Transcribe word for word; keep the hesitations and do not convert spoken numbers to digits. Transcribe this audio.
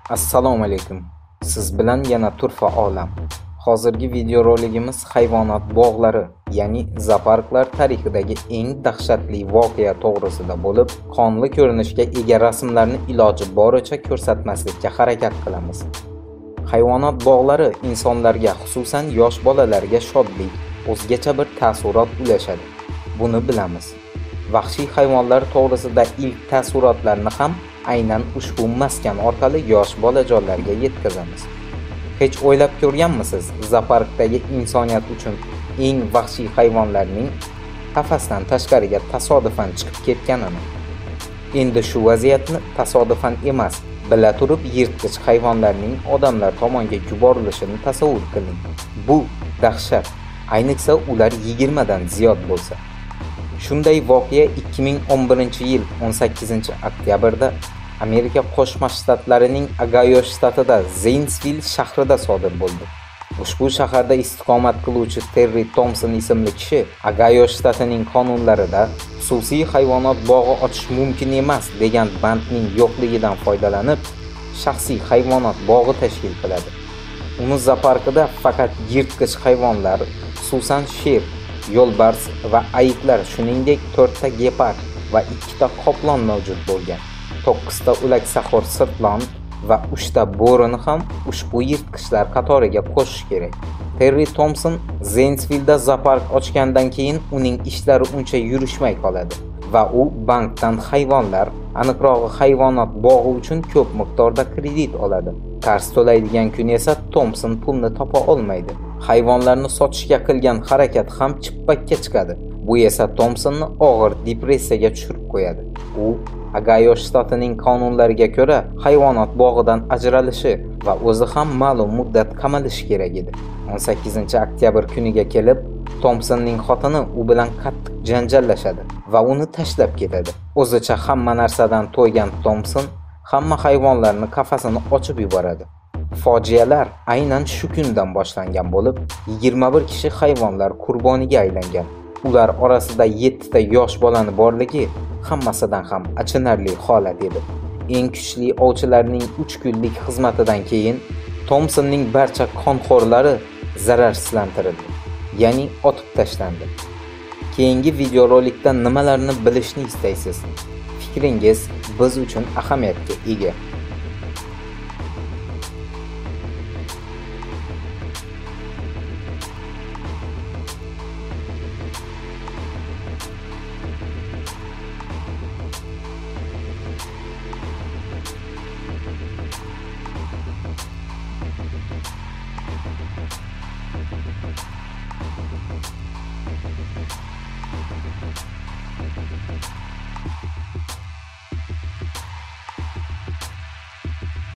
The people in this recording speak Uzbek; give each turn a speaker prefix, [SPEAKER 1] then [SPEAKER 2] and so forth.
[SPEAKER 1] Assalomu alaykum. Siz bilan yana Turfa olam. Hozirgi videoroligimiz hayvonot bog'lari, ya'ni zooparklar tarixidagi eng dahshatli voqea to'g'risida bo'lib, qonli ko'rinishga ega rasmlarni iloji boricha ko'rsatmaslikka harakat qilamiz. Hayvonot bog'lari insonlarga, xususan yosh bolalarga shodlik, o'zgacha bir taassurot ulashadi. Buni bilamiz. Vahshiy hayvonlar to'g'risida ilk taassurotlarni ham aynan ushbu maskan orqali yosh bolajonlarga yetkazamiz. Hech o'ylab ko'rganmisiz, zooparkdagi insoniyat uchun eng vahshiy hayvonlarning qafasdan tashqariga tasodifan chiqib ketganini? Endi shu vaziyatni tasodifan emas, bila turib yirtqich hayvonlarning odamlar tomoniga yuborilishini tasavvur qiling. Bu dahshat, ayniqsa ular yigirma dan ziyod bo'lsa. Shunday voqea ikki ming o'n birinchi yil o'n sakkizinchi oktyabrda Amerika Qo'shma Shtatlarining Ogayo shtatida Zanesville shahrida sodir bo'ldi. Ushbu shaharda istiqomat qiluvchi Terry Thompson ismli kishi Ogayo shtatining qonunlarida xususiy hayvonot bog'i ochish mumkin emas degan bandning yo'qligidan foydalanib, shaxsiy hayvonot bog'i tashkil qiladi. Uni zooparkida faqat yirtqich hayvonlar, xususan sher, yo'lbars va ayiqlar, shuningdek to'rtta gepard va ikkita qoplon mavjud bo'lgan. to'qqizta o'laksaxo'r sirtlon va uchta bo'rini ham ushbu yirtqichlar qatoriga qo'shish kerak. Terry Thompson Zanesville'da zoopark ochgandan keyin uning ishlari uncha yurishmay qoladi va u bankdan hayvonlar, aniqrog'i hayvonot bog'i uchun ko'p miqdorda kredit oladi. Qarz to'laydigan kun esa Thompson pulni topa olmaydi. Hayvonlarni sotishga qilgan harakat ham chippakka chiqadi. Bu esa Thompsonni og'ir depressiyaga tushirib qo'yadi. U Ogayo shtatining qonunlariga ko'ra hayvonot bog'idan ajralishi va o'zi ham ma'lum muddat qamalishi kerak edi. o'n sakkizinchi oktyabr kuniga kelib, Thompsonning xotini u bilan qattiq janjallashadi va uni tashlab ketadi. O'zicha hamma narsadan to'ygan Thompson hamma hayvonlarni qafasini ochib yuboradi. Fojialar aynan shu kundan boshlangan bo'lib, yigirma bir kishi hayvonlar qurboniga aylangan. Ular orasida yettita yosh bolani borligi hammasidan ham achinarli holat edi. Eng kuchli ovchilarning uch kunlik xizmatidan keyin Thompsonning barcha qonxo'rlari zararsizlantirildi, ya'ni otib tashlandi. Keyingi videorolikda nimalarni bilishni istaysiz? Fikringiz biz uchun ahamiyatga ega.